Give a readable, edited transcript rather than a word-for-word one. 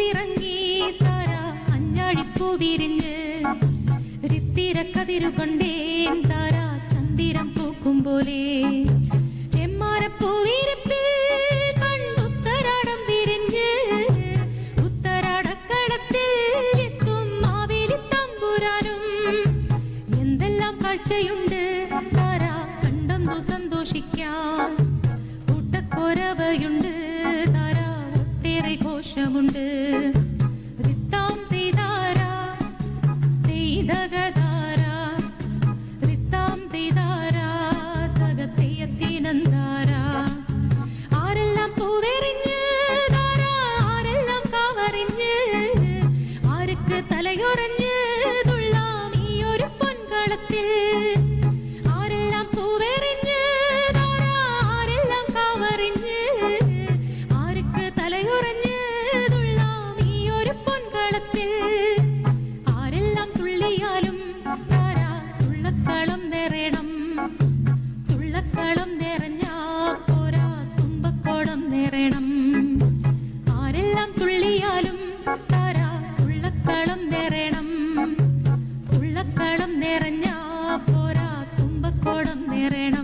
പൂത്തിറങ്ങി താര അഞ്ഞാഴിപ്പൂ വിരിഞ്ഞ് ചിത്തിര കതിരുകൊണ്ടേൻ താര ചന്ദിരം പൂക്കും പോലെ ചെമ്മാരപ്പൂവിരിപ്പിൽ കണ്ണുത്തരാടം വിരിഞ്ഞ് ഉത്തരാടക്കളത്തിൽ എത്തും മാവേലി തമ്പുരാനും എന്തെല്ലാം കാഴ്ചയുണ്ട് താര കണ്ടൊന്നു സന്തോഷിക്കാം കൂട്ടക്കൊരവയുണ്ട് താര ഒട്ടേറെ ഘോഷമുണ്ട് റിത്താം തീതാര തീതകതാര റിത്താം തീതാര തകത്തെയ്യത്തിനന്താര ആരെല്ലാം പൂവെറിഞ്ഞ് താര ആരെല്ലാം കാവറിഞ്ഞ് ആർക്ക് തലയൊറഞ്ഞ് തുള്ളാം ഈ ഒരു പൊൻകളത്തിൽ ആരെല്ലാം പൂവെറിഞ്ഞ് താര ആരെല്ലാം കാവറിഞ്ഞ് ആർക്ക് തലയൊറഞ്ഞ് തുള്ളാം ഈ ഒരു പൊൻകളത്തിൽ ആരെല്ലാം തുള്ളിയാലും താര തുള്ളക്കളം നിറയണം തുള്ളക്കളം നിറഞ്ഞാ പോരാ തുമ്പക്കോളം നിറയണം ആരെല്ലാം തുള്ളിയാലും താര തുള്ളക്കളം നിറയണം തുള്ളക്കളം നിറഞ്ഞാ പോരാ തുമ്പക്കോളം നിറയണം